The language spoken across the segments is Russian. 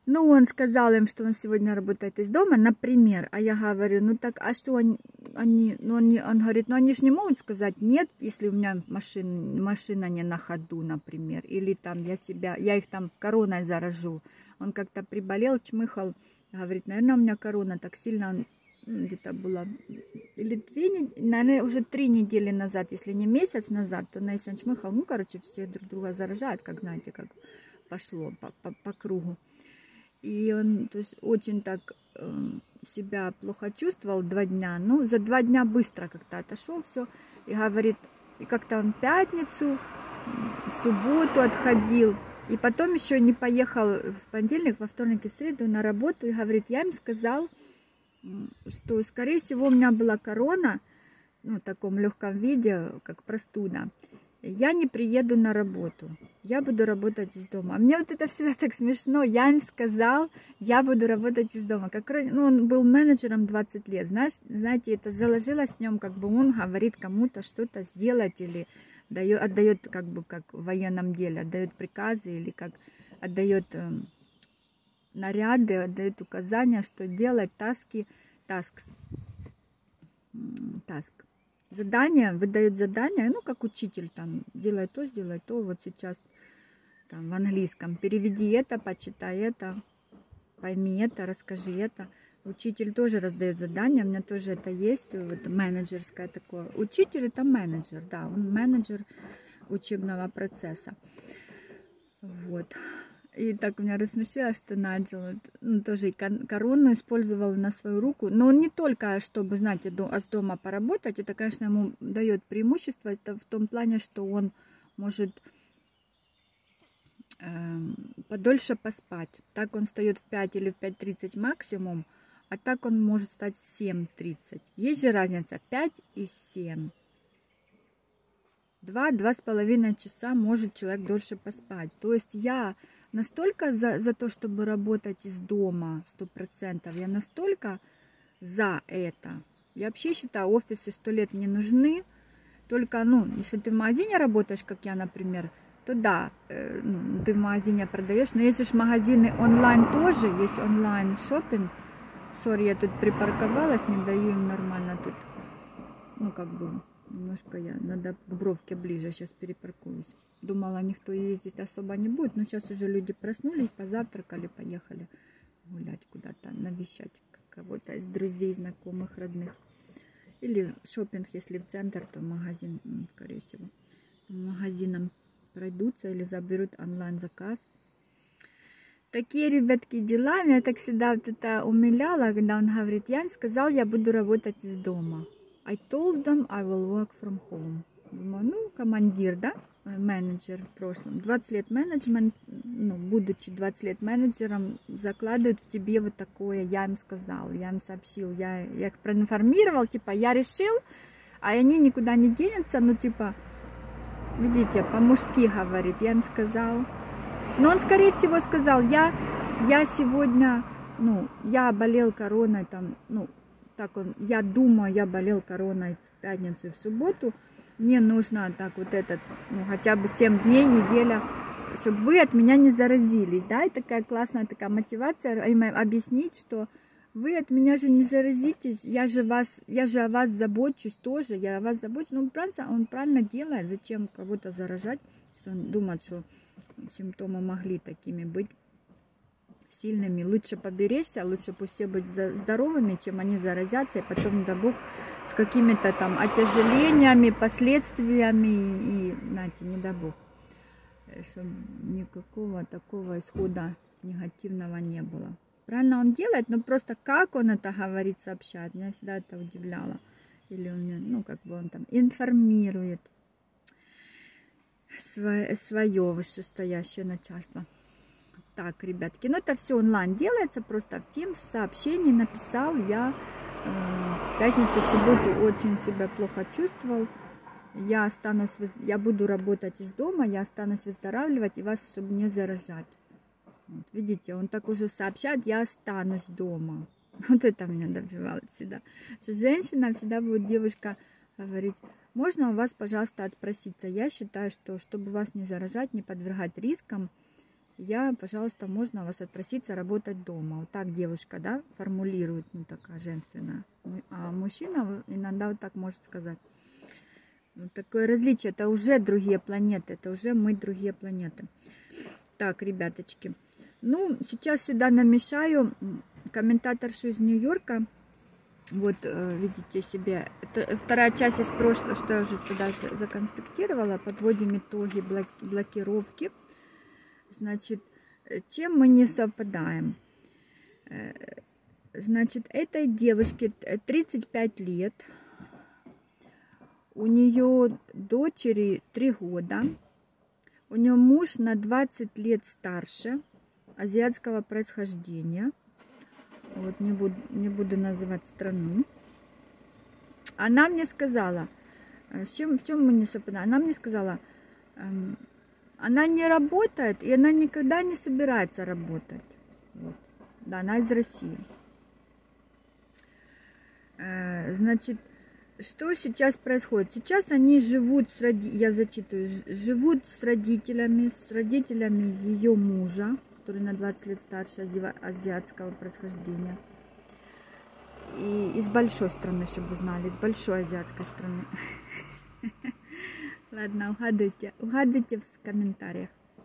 Ну, он сказал им, что он сегодня работает из дома, например. А я говорю, ну так, а что он говорит, ну они же не могут сказать нет, если у меня машина не на ходу, например. Или там я их там короной заражу. Он как-то приболел, чмыхал, говорит, наверное, у меня корона так сильно, где-то было, или наверное, уже 3 недели назад, если не месяц назад, то Нейсон чмыхал, ну, короче, все друг друга заражают, как, знаете, как пошло по кругу. И он, то есть, очень так себя плохо чувствовал 2 дня. Ну, за 2 дня быстро как-то отошел все. И говорит, и как-то он пятницу, субботу отходил. И потом еще не поехал в понедельник, во вторник и в среду на работу. И говорит, я им сказал, что, скорее всего, у меня была корона, ну, в таком легком виде, как простуда. Я не приеду на работу, я буду работать из дома. А мне вот это всегда так смешно. Я им сказал, я буду работать из дома. Как, ну, он был менеджером 20 лет. Знаете, это заложилось в нем, как бы он говорит кому-то что-то сделать или отдает, как бы, как в военном деле, отдает приказы или как отдает наряды, отдает указания, что делать, tasks. Задание, выдает задание, ну, как учитель, там, делай то, вот сейчас, там, в английском, переведи это, почитай это, пойми это, расскажи это. Учитель тоже раздает задания, у меня тоже это есть, вот, менеджерское такое. Учитель это менеджер, да, он менеджер учебного процесса. Вот. И так меня рассмешило, что Наджел тоже корону использовал на свою руку. Но он не только, чтобы, знаете, с дома поработать. Это, конечно, ему дает преимущество. Это в том плане, что он может подольше поспать. Так он встает в 5 или в 5:30 максимум. А так он может встать в 7:30. Есть же разница 5 и 7. 2-2,5 часа может человек дольше поспать. То есть я настолько за то, чтобы работать из дома 100%, я настолько за это. Я вообще считаю, офисы 100 лет не нужны. Только, ну, если ты в магазине работаешь, как я, например, то да, ну, ты в магазине продаешь. Но есть же магазины онлайн тоже, есть онлайн шопинг. Сори, я тут припарковалась, не даю им нормально тут, ну, как бы, немножко надо к бровке ближе, сейчас перепаркуюсь. Думала, никто ездить особо не будет, но сейчас уже люди проснулись, позавтракали, поехали гулять куда-то, навещать кого-то из друзей, знакомых, родных. Или шопинг, если в центр, то магазин, скорее всего. Магазинам пройдутся или заберут онлайн-заказ. Такие, ребятки, дела. Меня так всегда вот это умиляло, когда он говорит, я им сказал, я буду работать из дома. I told them I will work from home. Думаю, ну, командир, да? Менеджер в прошлом. 20 лет менеджмент, ну, будучи 20 лет менеджером, закладывают в тебе вот такое, я им сказал, я им сообщил, я их проинформировал, типа, я решил, а они никуда не денутся, ну, типа, видите, по-мужски говорит, я им сказал. Но он, скорее всего, сказал, я сегодня, ну, я болел короной, там, ну, так он, я думаю, я болел короной в пятницу и в субботу, мне нужно так вот этот, ну, хотя бы 7 дней, неделя, чтобы вы от меня не заразились, да, и такая классная такая мотивация, им объяснить, что вы от меня же не заразитесь, я же о вас забочусь тоже, я о вас забочусь, ну, он правильно делает, зачем кого-то заражать, если он думает, что симптомы могли такими быть сильными. Лучше поберечься, лучше пусть все быть здоровыми, чем они заразятся, и потом, да бог, с какими-то там отяжелениями, последствиями, и, знаете, не дай бог, чтобы никакого такого исхода негативного не было. Правильно он делает, но просто как он это говорит, сообщает, меня всегда это удивляло. Или он, ну, как бы он там информирует свое вышестоящее начальство. Так, ребятки, ну это все онлайн делается, просто в Teams сообщений написал. Я в пятницу, в субботу очень себя плохо чувствовал. Я буду работать из дома, я останусь выздоравливать и вас, чтобы не заражать. Вот, видите, он так уже сообщает, я останусь дома. Вот это меня добивало всегда. Что женщина всегда будет, девушка, говорить, можно у вас, пожалуйста, отпроситься. Я считаю, что чтобы вас не заражать, не подвергать рискам, пожалуйста, можно вас отпроситься работать дома. Вот так девушка, да, формулирует, ну, такая женственная. А мужчина иногда вот так может сказать. Вот такое различие. Это уже другие планеты. Это уже мы другие планеты. Так, ребяточки. Ну, сейчас сюда намешаю комментаторшу из Нью-Йорка. Вот, видите себе, это вторая часть из прошлого, что я уже туда законспектировала. Подводим итоги блокировки. Значит, чем мы не совпадаем? Значит, этой девушке 35 лет. У нее дочери 3 года. У нее муж на 20 лет старше, азиатского происхождения. Вот, не буду называть страну. Она мне сказала, в чем мы не совпадаем? Она мне сказала, она не работает, и она никогда не собирается работать. Вот. Да, она из России. Значит, что сейчас происходит? Сейчас они живут я зачитываю, живут с родителями ее мужа, который на 20 лет старше, азиатского происхождения. И из большой страны, чтобы вы знали, из большой азиатской страны. Ладно, угадывайте в комментариях.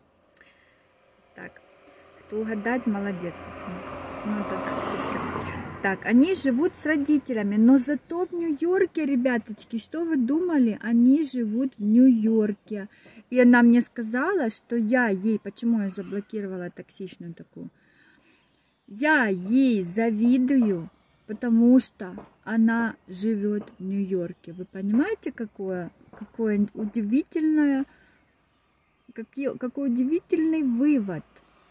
Так, кто угадает, молодец. Ну, это так, шутка. Так, они живут с родителями, но зато в Нью-Йорке, ребяточки, что вы думали? Они живут в Нью-Йорке. И она мне сказала, что я ей, почему я заблокировала токсичную такую? Я ей завидую, потому что она живет в Нью-Йорке. Вы понимаете, какой удивительный вивод?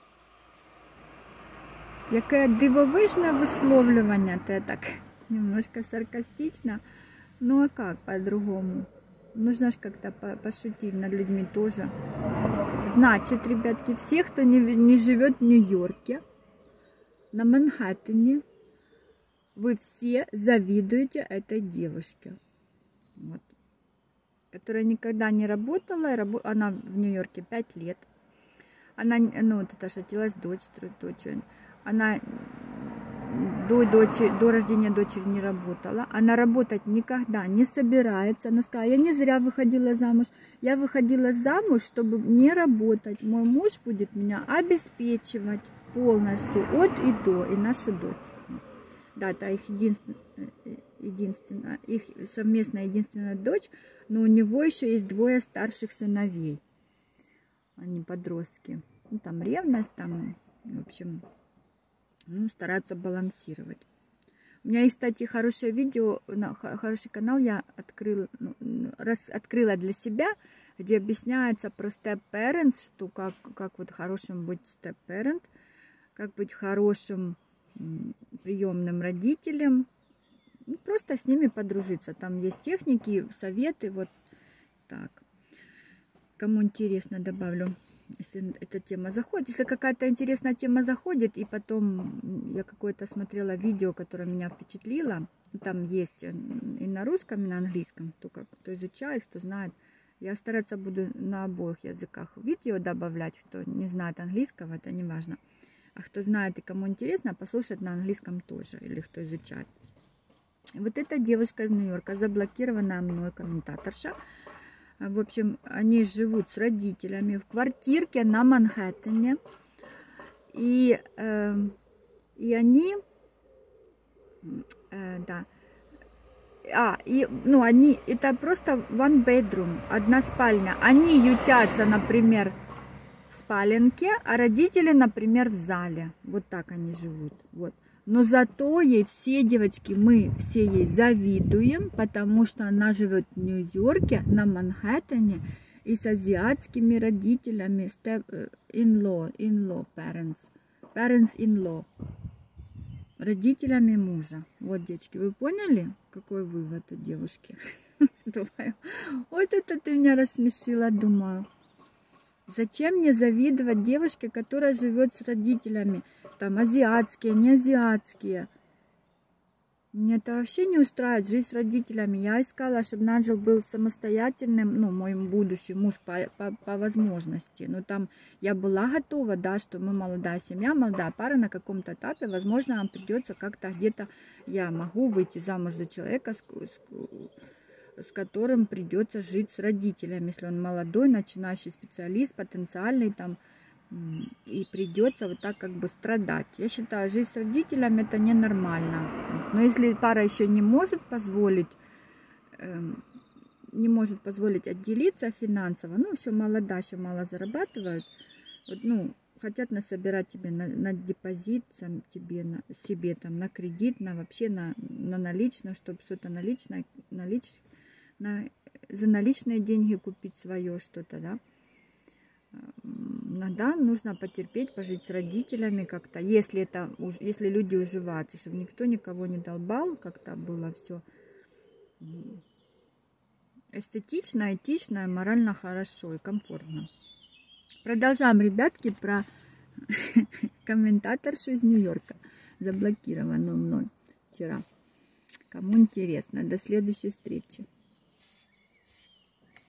Яке дивовижне висловлювання, це так немножко саркастично. Ну а как по-другому? Нужно же как-то пошутить над людьми тоже. Значит, ребятки, все, кто не живет в Нью-Йорке, на Манхэттене, вы все завидуете этой девушке. Вот. Которая никогда не работала. Она в Нью-Йорке 5 лет. Она, ну, вот это шатилась дочь. Она до рождения дочери не работала. Она работать никогда не собирается. Она сказала, я не зря выходила замуж. Я выходила замуж, чтобы не работать. Мой муж будет меня обеспечивать полностью от и до. И нашу дочь. Да, это их их совместная единственная дочь. Но у него еще есть 2 старших сыновей. Они подростки. Ну, там ревность, там, в общем... Ну, стараться балансировать. У меня есть, кстати, хорошее видео, хороший канал я открыла для себя, где объясняется про step-parents, что как вот хорошим быть step-parent, как быть хорошим приемным родителем, ну, просто с ними подружиться. Там есть техники, советы, вот так. Кому интересно, добавлю. Если эта тема заходит, если какая-то интересная тема заходит, и потом я какое-то смотрела видео, которое меня впечатлило, там есть и на русском, и на английском, кто изучает, кто знает, я стараться буду на обоих языках видео добавлять, кто не знает английского, это не важно, а кто знает и кому интересно, послушать на английском тоже, или кто изучает. Вот эта девушка из Нью-Йорка, заблокированная мной комментаторша. В общем, они живут с родителями в квартирке на Манхэттене. И они... да. Они... Это просто one bedroom, одна спальня. Они ютятся, например, в спаленке, а родители, например, в зале. Вот так они живут. Вот. Но зато ей все девочки, мы все ей завидуем, потому что она живет в Нью-Йорке, на Манхэттене, и с азиатскими родителями, parents-in-law, родителями мужа. Вот, девочки, вы поняли, какой вывод у девушки? Думаю, вот это ты меня рассмешила, думаю. Зачем мне завидовать девушке, которая живет с родителями? Там азиатские, не азиатские. Мне это вообще не устраивает, жизнь с родителями. Я искала, чтобы Наджел был самостоятельным, ну, мой будущий муж по возможности. Но там я была готова, да, что мы молодая семья, молодая пара на каком-то этапе. Возможно, нам придется как-то где-то, я могу выйти замуж за человека, с которым придется жить с родителями, если он молодой, начинающий специалист, потенциальный там, и придется вот так как бы страдать. Я считаю, жить с родителями это ненормально. Но если пара еще не может позволить отделиться финансово, ну, еще молода, еще мало зарабатывают, вот, ну, хотят насобирать тебе на депозит, тебе, себе там, на кредит, на вообще на наличную, чтобы что-то за наличные деньги купить свое что-то, да. Иногда нужно потерпеть, пожить с родителями как-то, если люди уживаются, чтобы никто никого не долбал, как-то было все эстетично, этично, морально хорошо и комфортно. Продолжаем, ребятки, про комментаторшу из Нью-Йорка, заблокированную мной вчера. Кому интересно, до следующей встречи.